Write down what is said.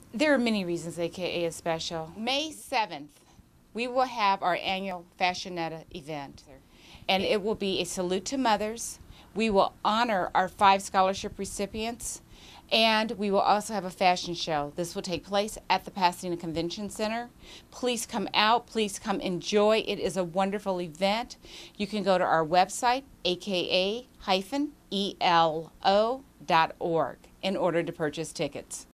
There are many reasons AKA is special. May 7th, we will have our annual Fashionetta event, and it will be a salute to mothers. We will honor our 5 scholarship recipients, and we will also have a fashion show. This will take place at the Pasadena Convention Center. Please come out. Please come enjoy. It is a wonderful event. You can go to our website, aka-elo.org, in order to purchase tickets.